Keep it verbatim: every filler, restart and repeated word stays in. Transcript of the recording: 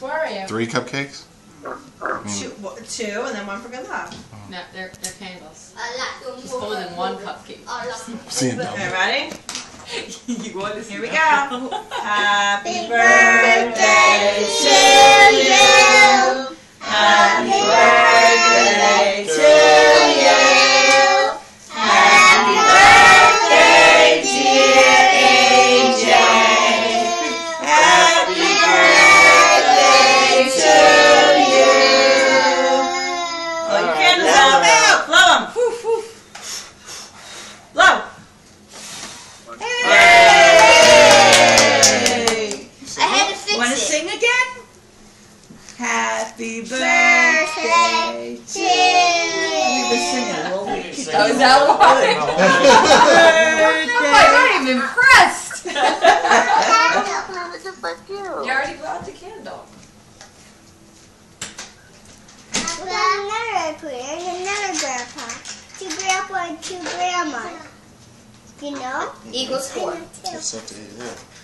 Where are you? Three cupcakes? Two, two, and then one for good luck. No, they're, they're candles. He's He's holding one cupcake. Seeing them. Okay, ready? You want to see Here we go. them? Happy birthday to you. Happy birthday to you. Happy birthday, dear A J. Happy birthday to you. Blow your candles out. Blow them. Woof, woof. Blow. Yay! I had to fix Want to it. sing again? Happy birthday to you. We've been singing all week. Oh, is that why? I'm impressed. You already blew out the candle. Another prayer and another grandpa. Two grandpa and two grandma. You know? Equals four. It's up to you, yeah.